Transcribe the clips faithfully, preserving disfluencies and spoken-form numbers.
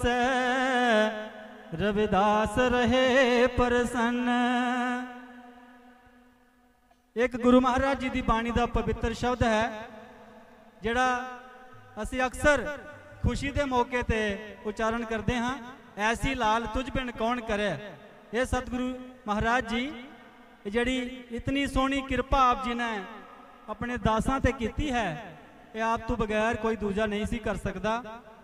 बसै, रविदास रहे प्रसन्न। एक गुरु महाराज जी की बाणी का पवित्र शब्द है जिहड़ा असी अक्सर खुशी के मौके ते उच्चारण करते हाँ, ऐसी लाल तुझ बिन कौन करे। ये सतगुरु महाराज जी जिहड़ी इतनी सोहनी कृपा आप जी ने अपने दासां ते कीती है, ये आप तो बगैर कोई दूजा नहीं सी कर सकता।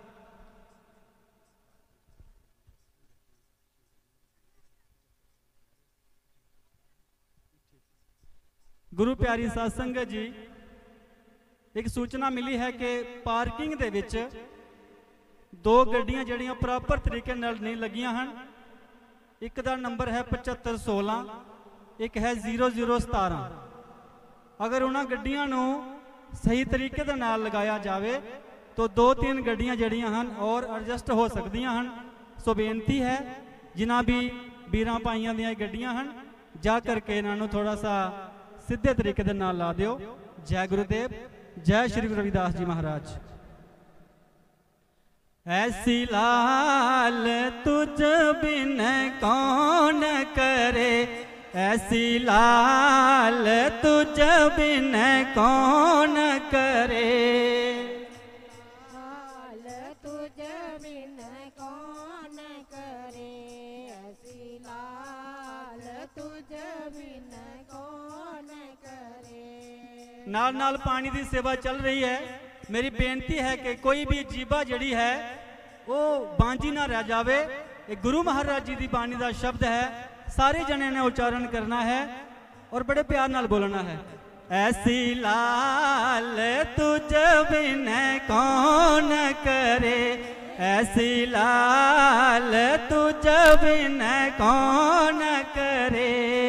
गुरु प्यारी साध संगत जी, एक सूचना मिली है कि पार्किंग दे विच दो गड्डियां जड़ियां प्रॉपर तरीके नाल नहीं लगियां हैं। एक दा नंबर है पचहत्तर सोलह, एक है जीरो जीरो सतारह। अगर उन्हां गड्डियां नूं सही तरीके दे नाल लगाया जाए तो दो तीन गड्डियां जड़ियां हैं और एडजस्ट हो सकदियां हैं। सो बेनती है जिन्हां भी वीरां भाइयां दियां गड्डियां हैं, जा करके इन्हां नूं थोड़ा सा सीधे तरीके दे नाल ला दिओ। जय गुरुदेव, जय श्री गुरु रविदास जी महाराज। ऐसी लाल तुझ बिन कौन करे, ऐसी लाल तुझ बिन कौन करे। लाल तुझ बिन कौन करे, ऐसी लाल तुझ बिन कौन करे। नाल नाल पानी की सेवा चल रही है। मेरी बेनती है कि कोई भी जीबा जड़ी है वो बांझी ना रह जावे। एक गुरु महाराज जी की बाणी का शब्द है, सारे जने ने उच्चारण करना है और बड़े प्यार नाल बोलना है। ऐसी लाल तुझ बिन कौन करे, ऐसी लाल तुझ बिन कौन करे।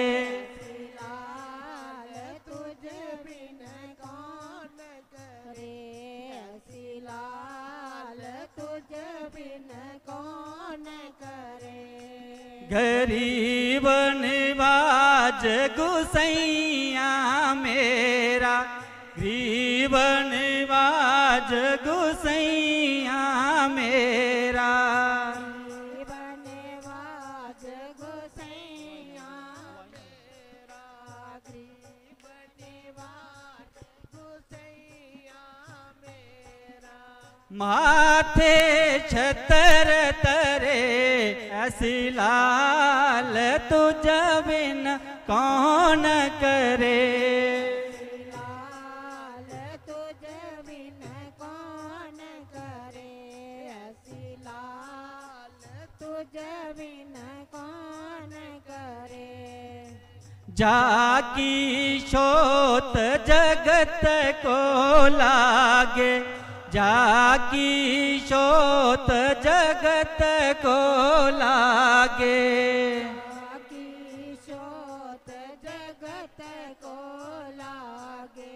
गरीब निवाज गुसैया मेरा, गरीब निवाज गुसैया मेरा। गरीब निवाज गुसैया मेरा, गरीब निवाज गुसैया मेरा। माथे छतर तरे, ऐसी लाल तुझ बिन कौन करे। लाल तुझ बिन कौन करे, ऐसी लाल तुझ बिन कौन करे। जाकी शोत जगत को लागे, जाकी शोत जगत को लागे। जाकी शोत जगत को लागे,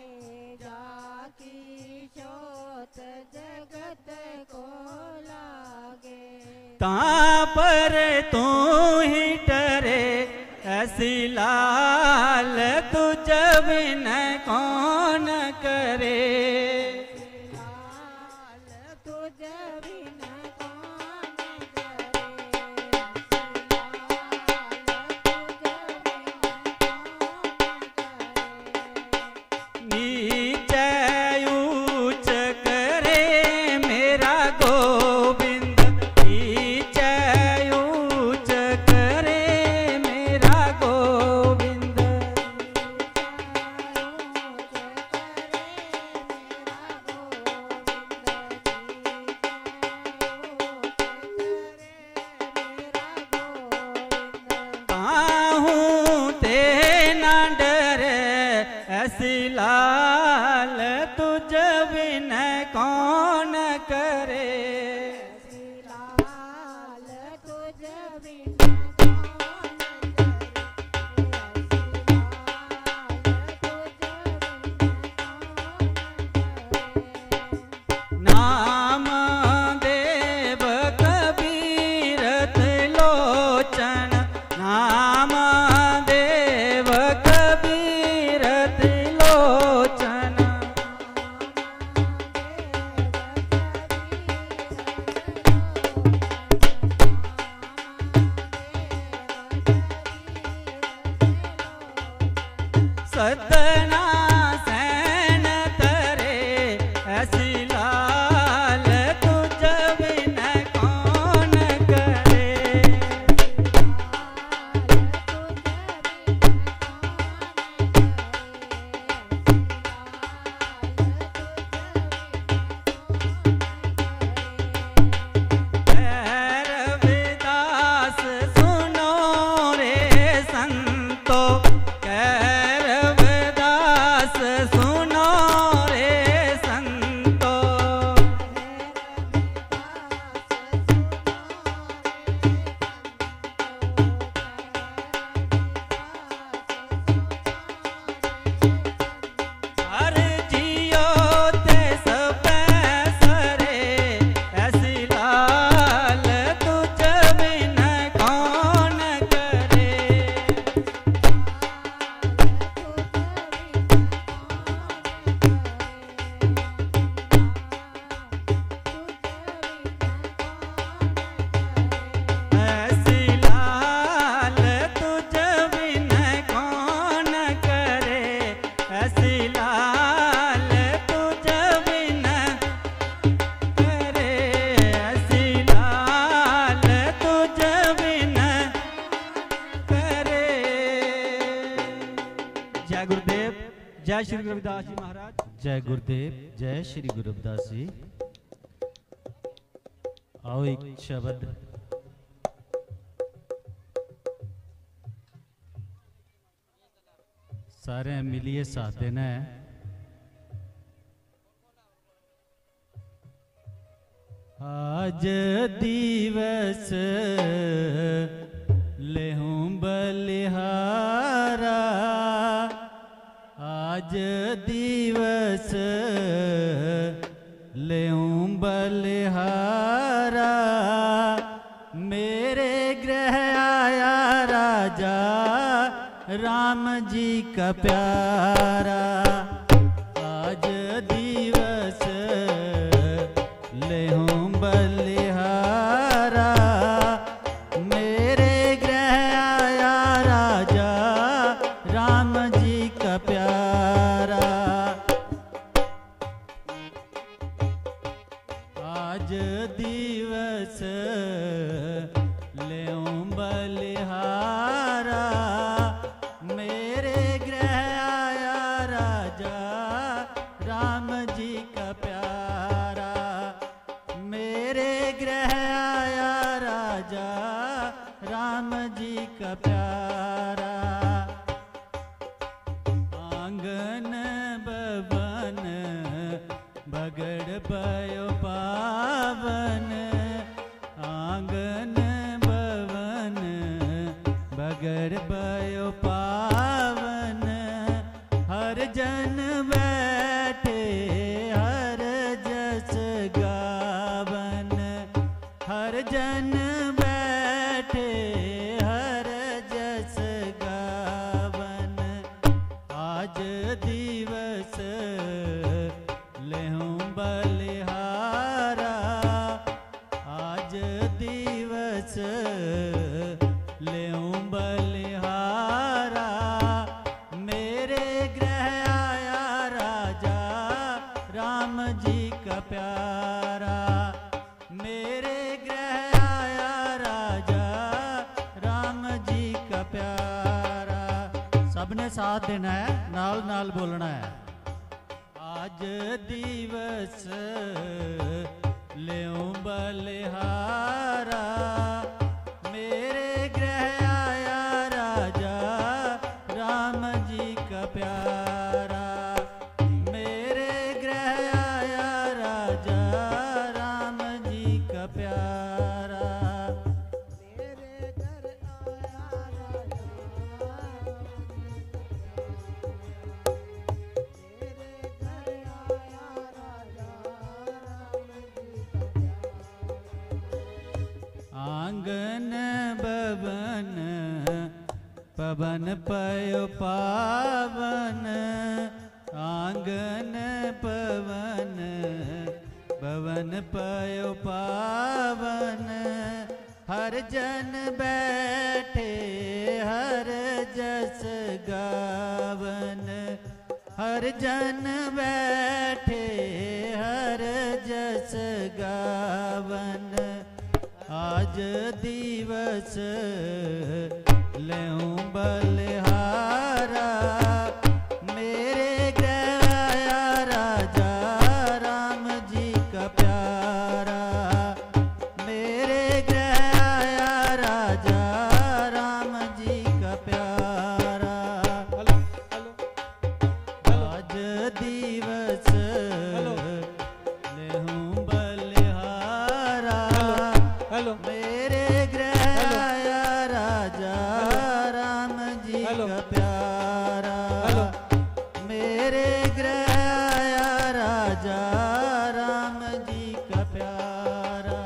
जाकी शोत जगत को लागे। तां पर तू ही डरे, ऐसी लाल तुझ बिन कौन करे। लाल तुझ बिन कौन करे। लाल तुझ बिन कौन करे। नाम देव कबीर त्रिलोचन, नाम देव कबीर त्रिलोचन। श्री गुरु रविदास जी महाराज। जय गुरुदेव, जय श्री गुरु रविदास जी। आओ एक शब्द सारे मिलिए साथ देना है। आज दिवस लेहूं बलिहारा, आज दिवस लेहूं बलिहारा, मेरे गृह आया राजा राम जी का प्यारा। आज दिवस लेहूं बलिहारा, मेरे गृह आया राजा राम जी का प्यारा। आज दिवस लेहूं बलिहारा, मेरे गृह आया राजा राम जी का प्यारा, मेरे गृह आया राजा राम जी का प्यारा। आंगन भवन बगड़ भयो पावन, आंगन भवन बगड़ भयो पावन, हर जन बैठे हर जस गावन, हर जन बैठे हर जस गावन। आज दिवस लेहूं बलिहारा, आज दिवस लेहूं बलिहारा, मेरे गृह आया राजा राम जी का प्यारा, मेरे गृह आया राजा राम जी का प्यारा। सबने साथ देना है, नाल नाल बोलना है। आज दिवस लेहूं बलिहारा, मेरे गृह आया राजा राम जी का प्यारा, मेरे गृह आया राजा राम जी का प्यारा। मेरे घर आया राजा, मेरे घर आया राजा राम जी का प्यारा। आंगन भवन पवन पयो पावन, आंगन पवन पवन पयो पावन, हर जन बैठे हर जस गावन, हर जन बैठे हर जस गावन। आज दिवस लेहूं बलिहारा, मेरे गृह आया राजा राम जी का प्यारा, मेरे गृह आया राजा राम जी का प्यारा। आज दिवस लेहूं बलिहारा, मेरे गृह आया राजा राम जी का प्यारा, मेरे गृह आया राजा राम जी का प्यारा।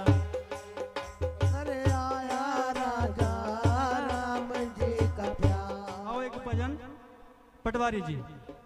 अरे आया राजा राम जी का प्यारा। आओ एक भजन पटवारी जी।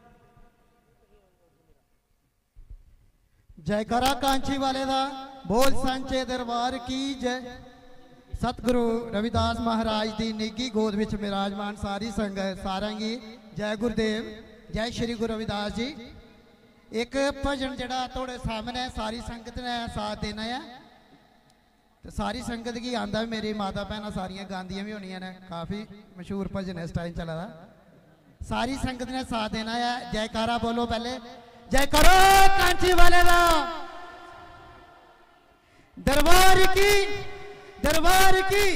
जयकारा कांची वाले दा बोल सांचे दरबार की जय। सतगुरु रविदास महाराज की निगी गोद विच विराजमान सारी संगत सारंगी जय गुरुदेव, जय श्री गुरु रविदास जी। एक भजन जड़ा थोड़े सामने सारी संगत ने साथ देना है, तो सारी संगत की आंदा मेरी माता भैन सारिया गांदियां भी होनिया ने, काफ़ी मशहूर भजन इस टाइम चला दा। सारी संगत ने साथ देना है। जयकारा बोलो पहले, जय करो कांची वाले दा दरबार की, दरबार की।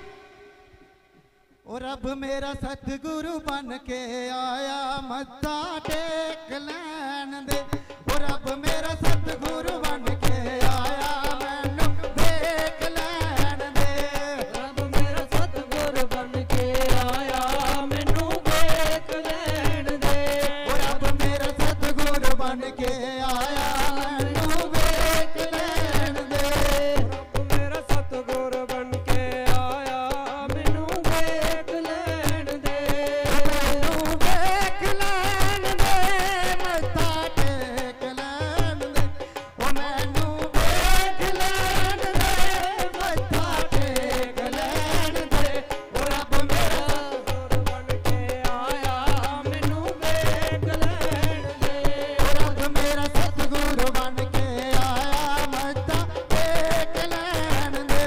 और अब मेरा सतगुरु बन के आया मत्था टेक लैन दे। और अब मेरा सतगुरु बन के आया मैनू देख लैन दे। अब मेरा सतगुरु बन के आया मैनू देख लैन दे। और अब मेरा सतगुरु बन के आया मैनू देख लैन दे। अब मेरा सतगुरु बन के आया मैनू देख लैन दे। मैनू देख लैन दे मत्था टेक लैन दे। ओ मैनू देख लैन दे मत्था टेक लैन दे। और अब मेरा सतगुरु बन के आया मैनू देख लैन दे। और अब मेरा सतगुरु बन के आया मत्था टेक लैन दे।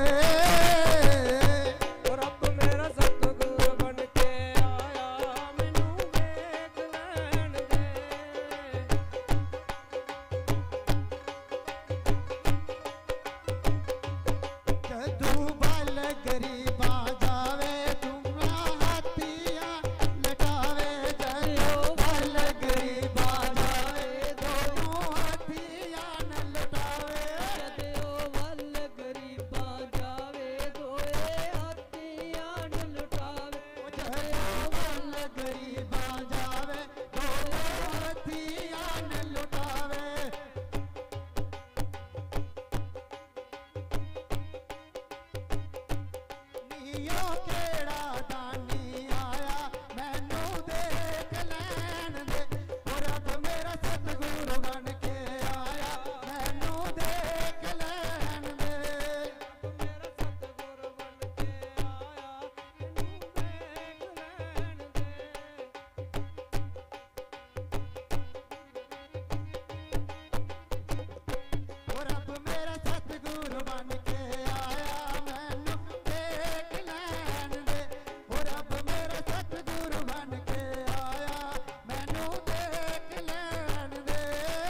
और अब मेरा सतगुरु बन के आया मैनू देख लैन दे। जदू बल गरीबा जावे तुमरा हाथिया लटावे। जदू बल गरीबा जावे दोनों हाथिया न लटावे। जदों वल गरीबां जावे दोए हाथियां न लुटावे। जदू बल गरीबा जावे दोनों हाथिया न लुटावे। नीयो केड़ा दानी आया मैनू देख लैन दे। और अब मेरा सतगुरु बन के आया मैनू देख लैन दे। मेरा सतगुरु बन के आया मैनू देख लैन दे। और अब मेरा सतगुरु बन के आया मैनू देख लैन दे। और अब मेरा सतगुरु बन के आया मैनू देख लैन दे।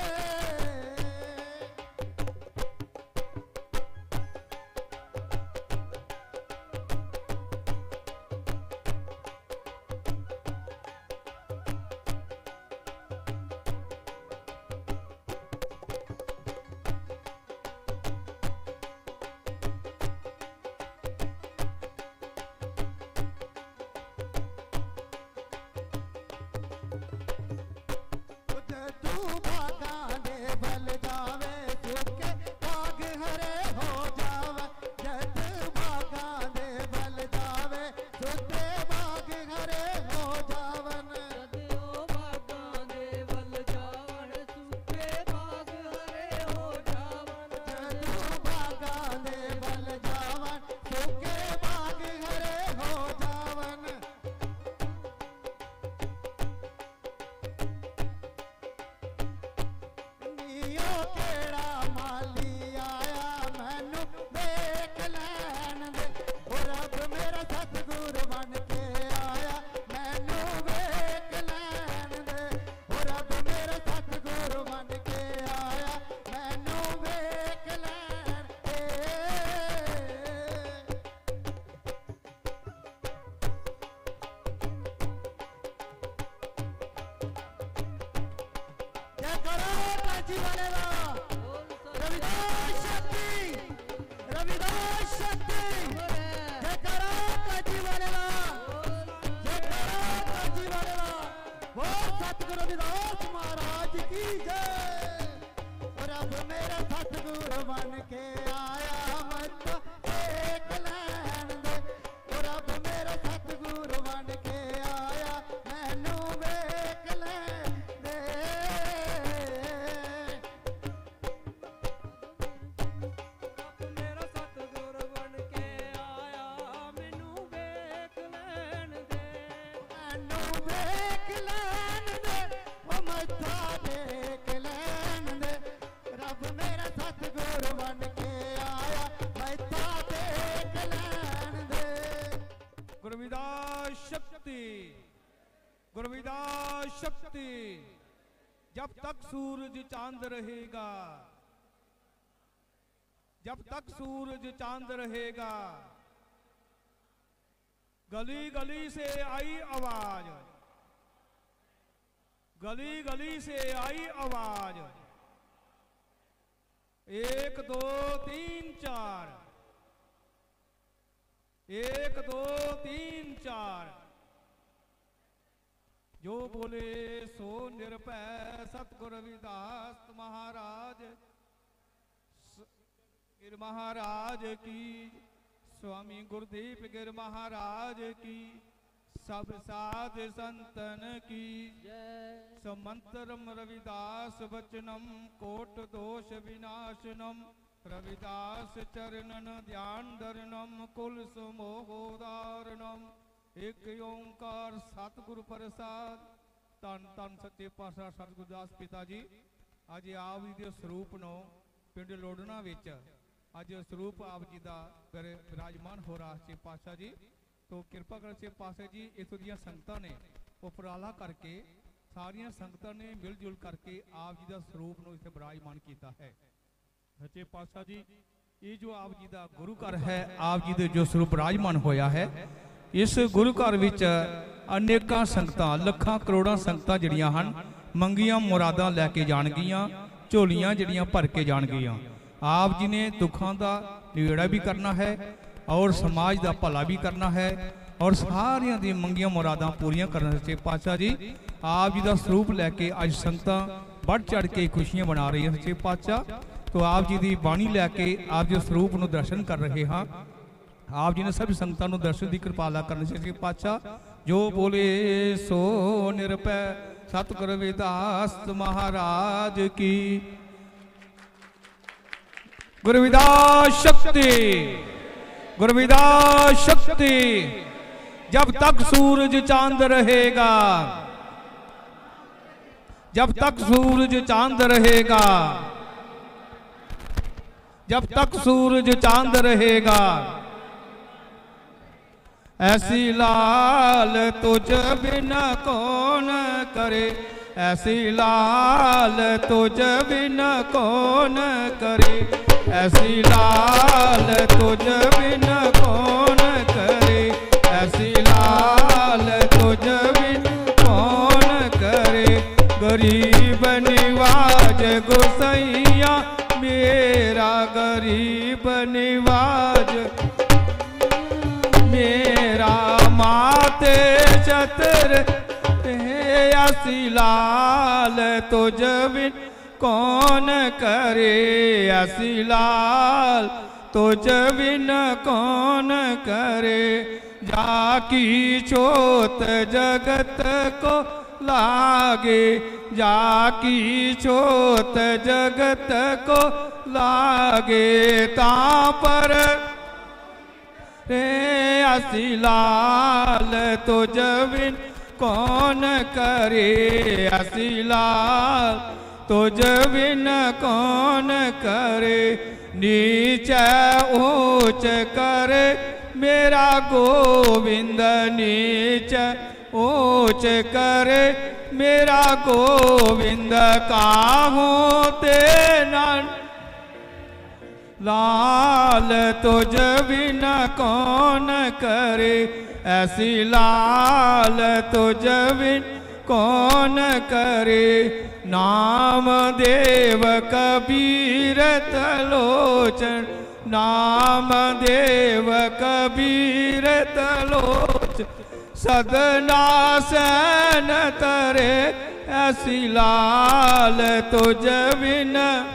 तू भागां दे बल जावे सुखे बाग हरे हो जावे। जद भागां दे बल जावे सुखे बाग हरे हो जावन। जदों भागां दे बल जावण सुखे बाग हरे हो जावन। जदू भागां दे बल जावन सुखे बाग हरे हो जावन। नीयो केड़ा माली आया मैनू देख लैन दे। और अब मेरा सतगुरु बन के आया मैनू देख लैन दे। और अब मेरा सतगुरु बन के आया मैनू देख लैन दे। जय करो कांची वाले दा रविदास शक्ति, रविदास शक्ति। जय करो कांची वाले दा, जय करो कांची वाले दा। वो सतगुरु रविदास महाराज की जय। और अब मेरा सतगुरु बन के आया मत्था टेक लैन दे। और अब मेरा सतगुरु बन के आया मैनू देख लैन दे। अब मेरा सतगुरु बन के आया मैनू देख लैन दे। मैनू देख लैन दे। ओ मत्था टेक लैन दे। रब मेरा सतगुरु बन के आया मत्था टेक लैन दे। गुरविदास शक्ति, गुरविदास शक्ति जब तक सूरज चांद रहेगा, जब तक सूरज चांद रहेगा। गली गली से आई आवाज, गली गली से आई आवाज, एक दो तीन चार, एक दो तीन चार। जो बोले सो निरभय सतगुरु रविदास महाराज गिर महाराज की, स्वामी गुरुदेव गिर महाराज की, सब साध संतन की। समंतरम रविदास वचनम कोट दोष विनाशनम, रविदास चरणन ध्यान धरणम कुल समोहोदारणम। एक ओंकार सतगुरु प्रसाद। धन धन सच्चे पातशाह सतगुरु दास पिता जी अज आप जी के स्वरूप नो पिंड लोड़ना विच अज स्वरूप आप जी का विराजमान हो रहा सच्चे पातशाह जी। तो कृपा कर सच्चे पातशाह जी इतों दी संगतां ने उपराला करके सारिया संगतां ने मिलजुल करके आप जी का स्वरूप नो इत्थे विराजमान किया है। सच्चे पातशाह जी ये जो आप जी का गुरु घर है, आप जी दे जो स्वरूप विराजमान होया है, इस गुरु घर विच अनेकां संगतां लखां करोड़ां संगतां जिहड़ियां हन मंगियां मुरादां लैके जाणगियां, झोलियां जिहड़ियां भर के जाणगियां। आप जी ने दुखां दा निवेड़ा भी करना है और समाज का भला भी करना है और सारियां दी मंगियां मुरादां पूरियां करना। सच्चे पातशाह जी आप जी का स्वरूप लैके अज संगतां बढ़ चढ़ के खुशियां मना रही हैं सच्चे पातशाह। तो आप जी की बाणी लैके आप जी स्वरूप नूं दर्शन कर रहे हाँ। आप जी ने सभी संगतां नूं दर्शन की कृपाला करनी सच्चे पातशाह। जो बोले सो निरभय सतगुरु रविदास महाराज की। गुरु रविदास शक्ति, गुरु रविदास शक्ति। जब तक सूरज चांद रहेगा, जब तक सूरज चांद रहेगा, जब तक सूरज चांद रहेगा, ऐसी लाल तुझ बिना कौन करे, ऐसी लाल तुझ बिना कौन करे, ऐसी लाल तुझ बिना कौन करे, ऐसी लाल तुझ बिना कौन करे। गरीब निवाज गोसैया मेरा, गरीब निवाज मेरा, माते छतर ऐसी लाल तुझ बिन कौन करे, ऐसी लाल तुझ बिन कौन करे। जाकी छोत जगत को लागे, जाकी छोत जगत को लागे, तां पर रे ऐसी लाल तुझ बिन कौन करे, ऐसी लाल तुझ बिन कौन करे। नीचे ऊंच करे मेरा गोविंद, नीचे ऊंच करे मेरा गोविंद, काहूं ते नन लाल तुझ बिना कौन करे, ऐसी लाल तुझ बिन कौन करे। नाम देव कबीर तलोचन, नाम देव कबीर तलोचन, सदना सैन तरे, ऐसी लाल तुझ बिन,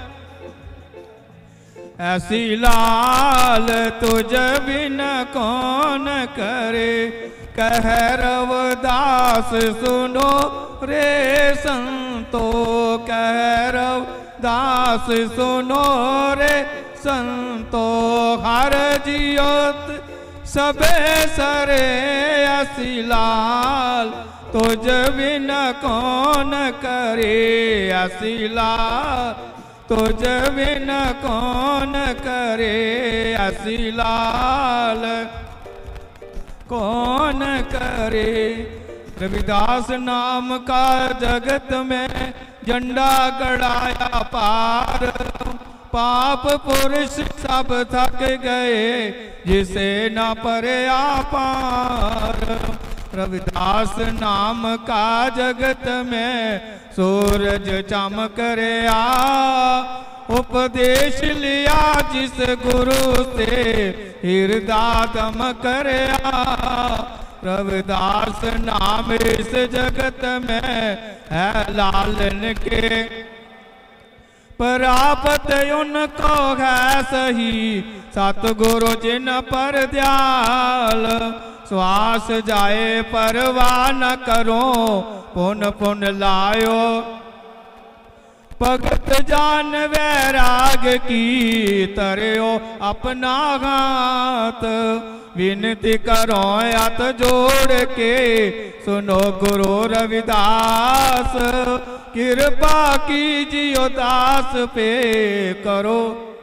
ऐसी लाल तुझ बिन कौन करे। कह रविदास सुनो रे संतो, कह रविदास सुनो रे संतो, हर जियोत सबे सरे, ऐसी लाल तुझ बिन कौन करे, ऐसी लाल तुझ बिन कौन करे, ऐसी लाल कौन करे। रविदास नाम का जगत में झंडा गड़ाया पार। पाप पुरुष सब थक गए जिसे न परे पार। रविदास नाम का जगत में सूरज चमक रहा। उपदेश लिया जिस गुरु से हृदय दमक रहा। रविदास नाम इस जगत में है लालन के। प्राप्त उनको है सही सतगुरु जिन पर दयाल। श्वास जाए परवाह न करो पुन पुन लायो। भगत जान वैराग की तरियो अपना हाथ। विनती करो हाथ जोड़ के सुनो गुरु रविदास। कृपा कीजियो दास पे करो।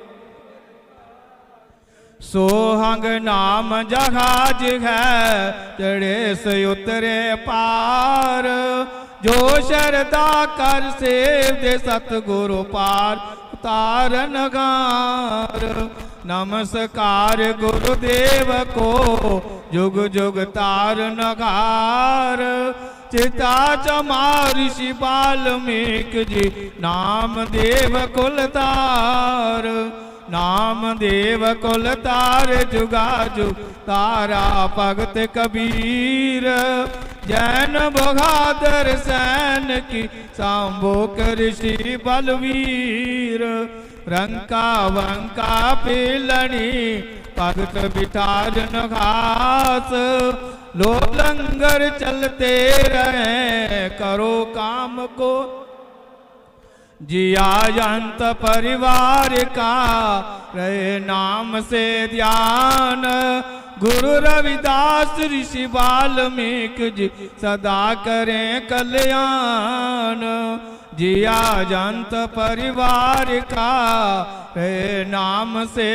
सोहंग नाम जहाज है चढ़े से उतरे पार। जो शरदा कर सेव दे सतगुरु पार उतारन गार। नमस्कार गुरुदेव को जुग जुग तारन गार। चिता चमा ऋषि वाल्मीक जी नाम देव कुलतार। नाम देव कुलतार जुगा जुग तारा भगत कबीर। जैन बहादुर सैन की सांबो ऋषि बलवीर। रंका वंका पिलनी भगत बिठारन घास। लो लंगर चलते रहे करो काम को। जिया अंत परिवार का रहे नाम से ध्यान। गुरु रविदास ऋषि वाल्मीकि जी सदा करें कल्याण। जिया जंत परिवार का रहे नाम से।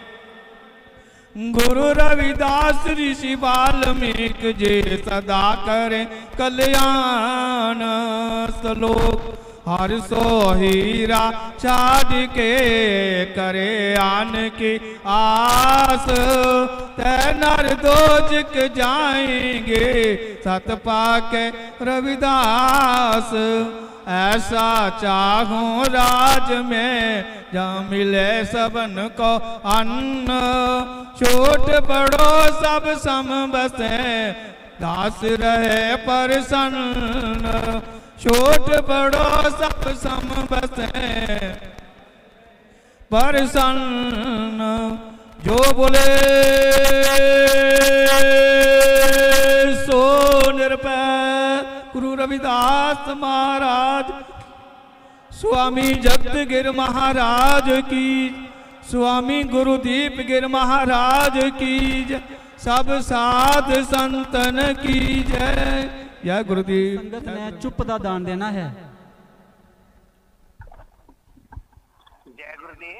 गुरु रविदास ऋषि वाल्मीकि जी सदा करें कल्याण। श्लोक हर सो हीरा छाज के करे आन की आस। तै नर दोजक जाएंगे सत पाके रविदास। ऐसा चाहूं राज में जहाँ मिले सबन को अन्न। छोट बड़ो सब सम बसे दास रहे प्रसन्न। छोट बड़ो सब सम बसे प्रसन्न। जो बोले सो निरपै गुरु रविदास महाराज। स्वामी जगत गिर महाराज की। स्वामी गुरुदीप गिर महाराज की जय। सब साध संतन की जय। जय गुरुदेव। संगत ने चुप का दान देना है। जय गुरुदेव।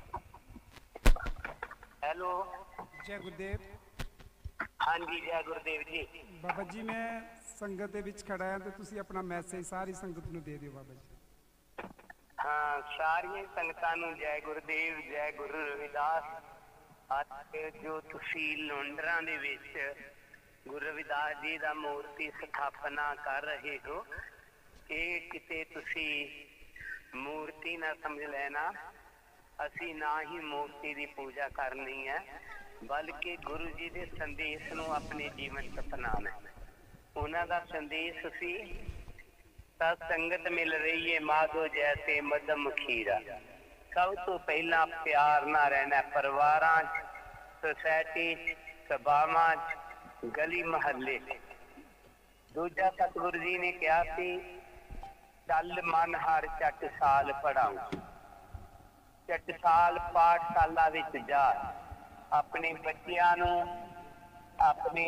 हेलो जय गुरुदेव। हाँ जी जय गुरुदेव जी। बाबा जी मैं संगत ਦੇ ਵਿੱਚ ਖੜਾ ਹਾਂ ਤੇ ਤੁਸੀਂ ਆਪਣਾ ਮੈਸੇਜ ਸਾਰੀ ਸੰਗਤ ਨੂੰ ਦੇ ਦਿਓ ਬਾਬਾ ਜੀ। ਹਾਂ ਸਾਰੀਆਂ ਸੰਗਤਾਂ ਨੂੰ ਜੈ ਗੁਰਦੇਵ ਜੈ ਗੁਰੂ ਰਵਿਦਾਸ। ਅੱਜ ਜੋ ਤੁਸੀਂ ਲੋਂਡਰਾਂ ਦੇ ਵਿੱਚ ਗੁਰੂ ਰਵਿਦਾਸ ਜੀ ਦਾ ਮੂਰਤੀ ਸਥਾਪਨਾ ਕਰ ਰਹੇ ਹੋ, ਇਹ ਕਿਤੇ ਤੁਸੀਂ ਮੂਰਤੀ ਨਾ ਸਮਝ ਲੈਣਾ। ਅਸੀਂ ਨਾ ਹੀ ਮੂਰਤੀ ਦੀ ਪੂਜਾ ਕਰਨੀ ਹੈ, ਬਲਕਿ ਗੁਰੂ ਜੀ ਦੇ ਸੰਦੇਸ਼ ਨੂੰ ਆਪਣੇ ਜੀਵਨ 'ਚ ਅਪਣਾਉਣਾ। ਉਹਨਾਂ ਦਾ ਸੰਦੇਸ਼ ਸੀ ਤਾਂ ਸੰਗਤ ਮਿਲ ਰਹੀ ਹੈ ਮਾਧੋ ਜੈਸੇ ਮਧਮ ਖੀਰਾ। ਸਭ ਤੋਂ ਪਹਿਲਾਂ ਪਿਆਰ ਨਾਲ ਰਹਿਣਾ ਪਰਿਵਾਰਾਂ 'ਚ, ਸੁਸਾਇਟੀ 'ਚ, ਸਭਾਵਾਂ 'ਚ, ਗਲੀ ਮਹੱਲੇ। ਦੂਜਾ ਸਤਿਗੁਰੂ ਜੀ ਨੇ ਕਿਹਾ ਸੀ ਚੱਲ ਮਨ ਹਰ ਚੱਟ ਸਾਲ ਪੜਾਉ। ਚੱਟ ਸਾਲ ਪਾਠਸ਼ਾਲਾ ਵਿੱਚ ਜਾ ਆਪਣੇ ਬੱਚਿਆਂ ਨੂੰ, ਆਪਣੇ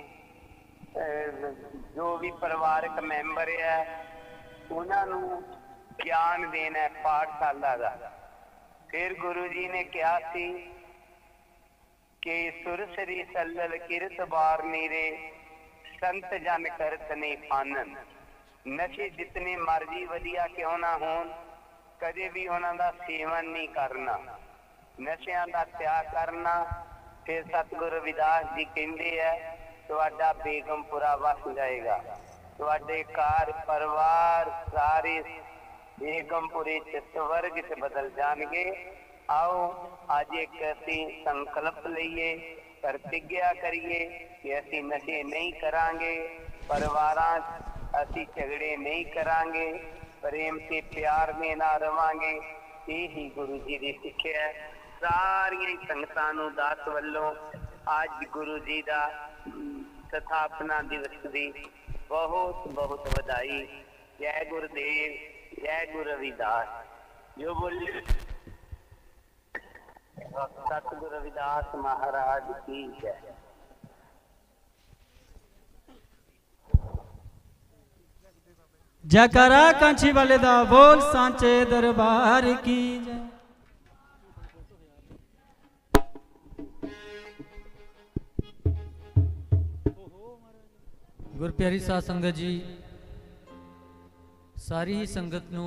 ਜੋ ਵੀ ਪਰਿਵਾਰਕ ਮੈਂਬਰ ਹੈ ਉਹਨਾਂ ਨੂੰ ਗਿਆਨ ਦੇਣਾ ਪਾਠਸ਼ਾਲਾ ਦਾ। ਫਿਰ ਗੁਰੂ ਜੀ ਨੇ ਕਿਹਾ ਸੀ ਕਿ ਸੁਰਸਰੀ ਸੱਲਲ ਕਿਰਤ ਬਾਰ ਨੀਰੇ संत जन करत नहीं फानन। नशे जितने मर्जी वधिया क्यों ना होन, कदे भी उन्हां दा सेवन नहीं करना, नशियां दा त्याग करना। फिर सतगुरु रविदास जी कहते हैं तुहाडा बेगमपुरा वस जाएगा, तुहाडे घर परिवार सारे बेगमपुरे च स्वर्ग च बदल जाएंगे। आओ अज एक असी संकल्प लईए, प्रतिज्ञा करिए कि असी नशे नहीं करांगे, परिवारां असी झगड़े नहीं करांगे, प्रेम से प्यार में ना रवांगे। यही गुरु जी की सिक्ख्या है। सारियां संगतां नूं दास वल्लों अज गुरु जी का स्थापना दिवस की बहुत बहुत बधाई। जय गुरुदेव, जय गुरु रविदास। जो बोली सतगुरु रविदास महाराज की जय। जयकारा कांची वाले दा बोल सांचे दरबार की जय। गुर प्यारी साध संगत जी, सारी ही संगत नू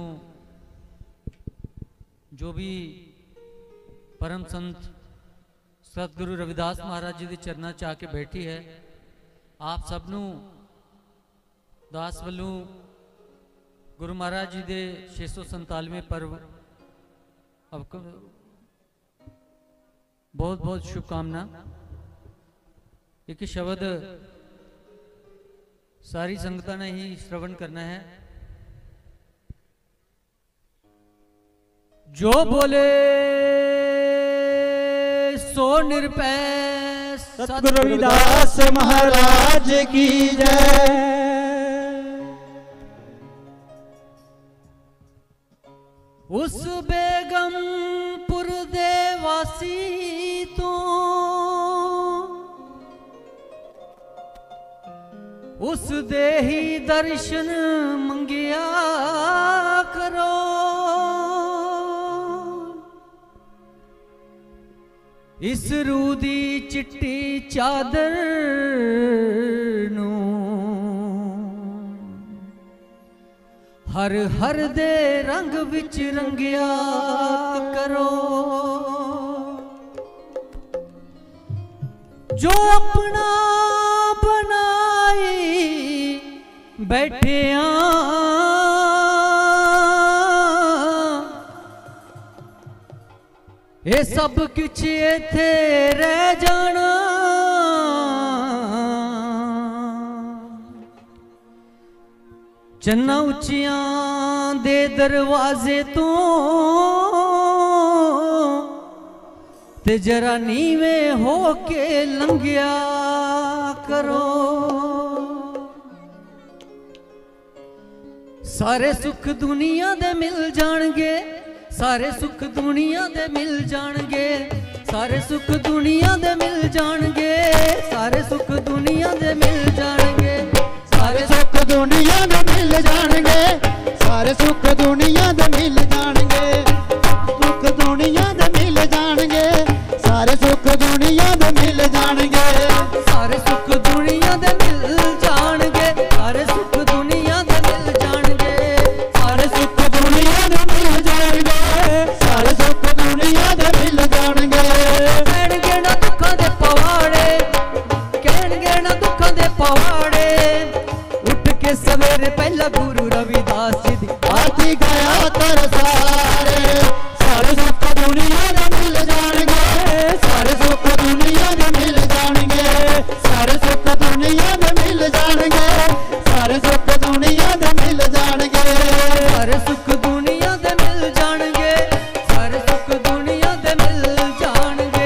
जो भी परम संत सतगुरु रविदास महाराज जी के चरणों च आके बैठी है, आप सबनों दास वालों गुरु महाराज जी के छे सौ संतालवे पर्व बहुत बहुत शुभकामना। एक शब्द सारी संगतां ने ही श्रवण करना है। जो बोले सो निरपै सतगुरु रविदास महाराज की जय। उस बेगमपुर दे वासी तो उस दे ही दर्शन मंगिया करो। इस रूदी चिट्टी चादर नू हर हर दे रंग विच रंगिया करो। जो अपना बनाई बैठे ये सब कुछ इत्थे रह जाना। चन्ना उचियां दे दरवाजे तो ते जरा नीवे हो के लंघिया करो। सारे सुख दुनिया दे मिल जाणगे, सारे सुख दुनिया दे मिल जाणगे, सारे सुख दुनिया दे मिल जाणगे, सारे सुख दुनिया दे मिल जाणगे, सारे सुख दुनिया दे मिल जाणगे, सारे सुख दुनिया दे मिल जाणगे, सुख दुनिया दे मिल जाणगे, सारे सुख दुनिया दे मिल जाणगे, सारे सुख दुनिया दे मिल जाणगे, सारे सुख दुनिया दे मिल जाणगे, सारे सुख दुनिया दे मिल जाणगे, सारे सुख दुनिया दे मिल जाणगे। कहणगे ना दुखां दे पवाड़े, कहणगे ना दुखां दे पवाड़े, उठ के सवेरे पहला गुरु रविदास जी दी आरती गाया कर सारे, सारे सुख दुनिया दे मिल जाणगे, सारे सुख दुनिया दे मिल जाणगे, सारे सुख दुनिया दे मिल जाणगे, सारे सुख दुनिया दे मिल जाणगे, सारे सुख दुनिया दे मिल जाणगे, सारे सुख दुनिया दे मिल जाणगे।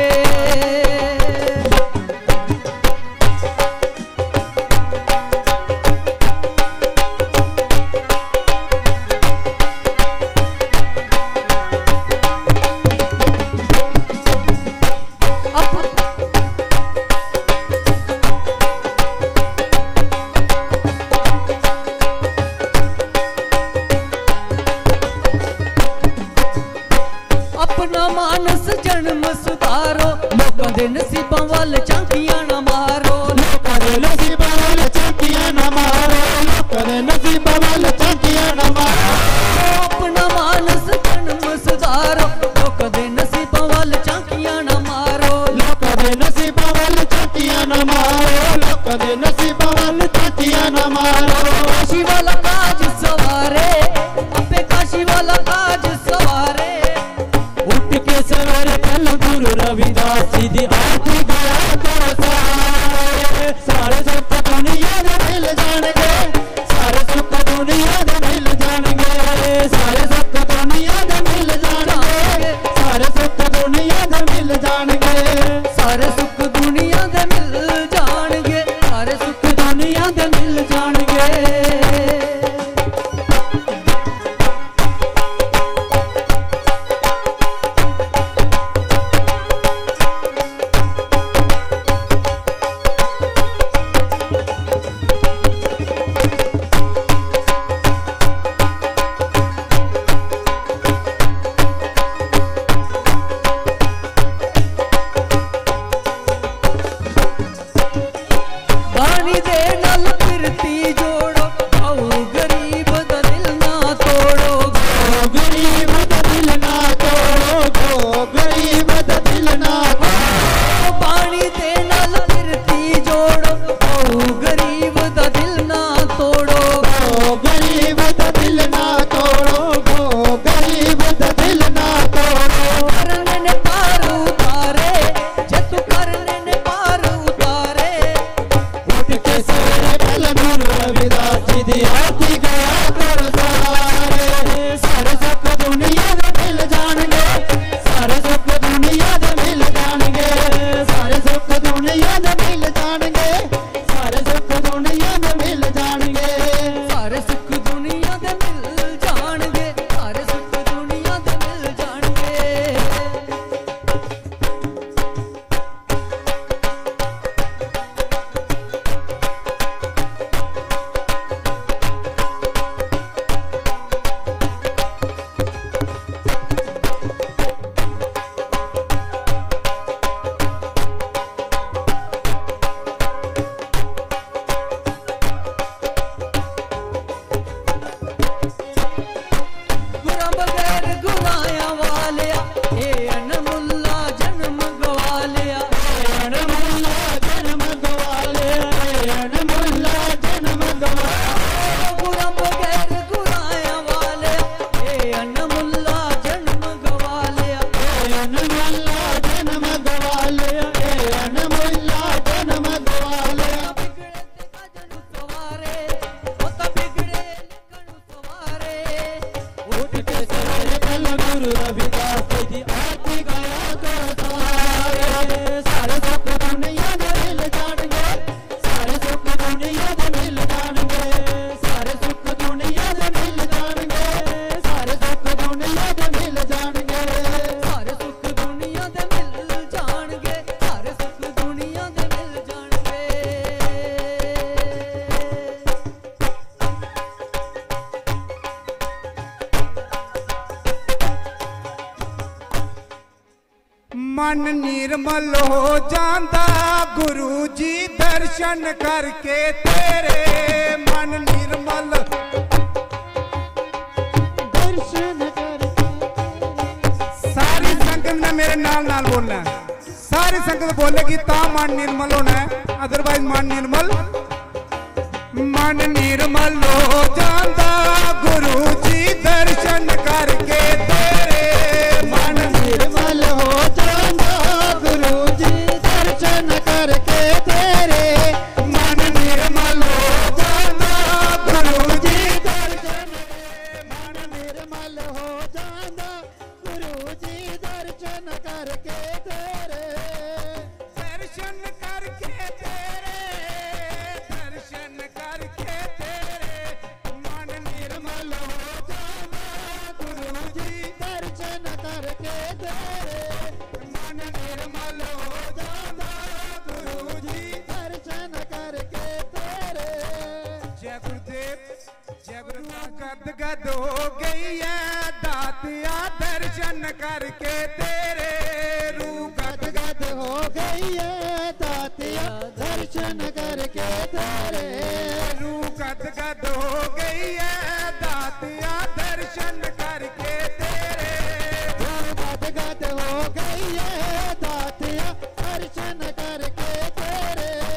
अपना मानस जन्म सुधारो, लोकां दे नसीबां वाल झांकियां ना मारो, लोकां दे नसीबां वाल झांकियां न मारो, लोकां दे नसीबां वल तातियां न मारो। काशी वाला काज सवारे, अपे काशी वाला काज सवारे। उठ के सवेरे पहला गुरु रविदास जी दी आरती गाया करो सारे, सारे सुख दुनिया दे मिल जाणगे, सारे सुख दुनिया दे मिल जाणगे, सारे सुख दुनिया दे मिल जाणगे, सारे सुख दुनिया दे मिल जाणगे, सारे सुख दुनिया दे मिल जाणगे, सारे सुख दुनिया दे मिल जाणगे। बाणी दे नाल फिरती जोड़ो, आओ गरीब दा दिल ना तोड़ो, गो गरीब दा दिल ना तोड़ो, गो गरीब दा दिल ना तोड़ो। बाणी दे नाल फिरती जोड़ो, आओ गरीब दा दिल ना तोड़ो, गो गरीब दा दिल ना तोड़ो, गो गरीब दा दिल ना तोड़ो। करने ने पार उतारे, जे तू करने ने पार उतारे। उठ के सवेरे पहले गुरु रविदास जी दी आरती गाया करो सारे, सारे सुख दुनिया दे मिल जाणगे, सारे सुख दुनिया दे मिल जाणगे, सारे सुख दुनिया दे मिल जाणगे, सारे सुख दुनिया दे मिल जाणगे। सारे सुख दुनिया दे मिल जाणगे, सारे सुख दुनिया दे मिल जाणगे। गुरा बगैर गुराया वालिया, ए अनमुल्ला जन्म गवा लिया, अनमुल्ला जन्म गवा लिया, अनमुल्ला जन्म गवा। गुरा बगैर गुराया वालिया, ए अनमुल्ला जन्म गवा लिया, अनमुल्ला जन्म गवा लिया, अनमुल्ला जन्म गवा लिया। बिगड़े ते काजल सवारे, ओ ता बिगड़े लिखण सवारे। उठ के सवेरे पहले गुरु रविदास जी दी आरती गाया करो सारे, सारे सुख दुनिया दे मिल जाणगे, सारे सुख दुनिया दे मिल जाणगे, सारे सुख दुनिया दे मिल जाणगे, सारे सुख दुनिया दे मिल जाणगे। सारे सुख दुनिया दे मिल जाणगे, सारे सुख दुनिया दे मिल जाणगे। मन निर्मल हो जांदा गुरु जी दर्शन करके तेरे, मन निर्मल दर्शन करके सारी संगत ने मेरे नाल नाल बोलना है, सारी संगत बोलेगी ता मन निर्मल होना है, अदरवाइज मन निर्मल मन निर्मल हो जांदा गुरु जी दर्शन करके तेरे, मन निर्मल हो जांदा गुरु जी दर्शन करके तेरे, मन निर्मल हो जांदा गुरु जी दर्शन मन निर्मल हो जांदा गुरु जी दर्शन करके तेरे, दर्शन करके तेरे, दर्शन करके तेरे, मन निर्मल हो जांदा गुरु जी दर्शन करके तेरे, मन निर्मल हो जांदा गुरु जी दर्शन करके तेरे। जय गुरुदेव जय गुरु गद गद हो गई है दातिया दर्शन करके तेरे, रू गद गद हो गई है दातिया दर्शन करके तेरे, रू गद गद हो गई है दातिया दर्शन करके तेरे, गद गद हो गई है दातिया दर्शन करके तेरे,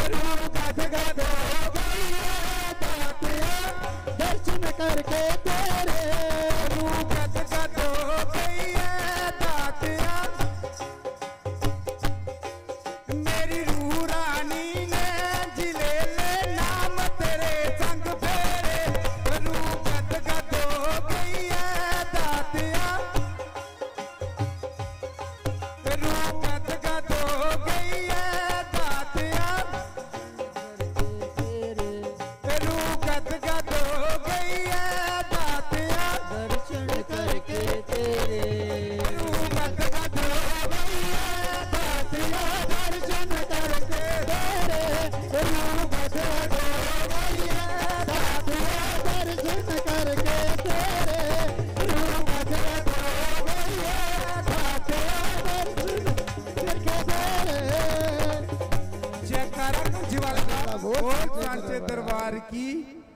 रूह गद गद हो गई है दातिया दर्शन करके तेरे रूह गद गद हो गई है दातिया मेरी रूह रानी ने जिले ले नाम तेरे संग फेरे रूह गद गद हो गई है दातिया रूह गद गद हो गई है दातिया रूह गद गद हो गई है दातिया दर्शन करके तेरे रूह गद गद हो गई है दातिया दर्शन करके तेरे रूह गद गद हो गई है दातिया दर्शन करके तेरे रूह गद गद हो गई है दातिया दर्शन करके तेरे जयकारा जीवाला बोल सांचे दरबार की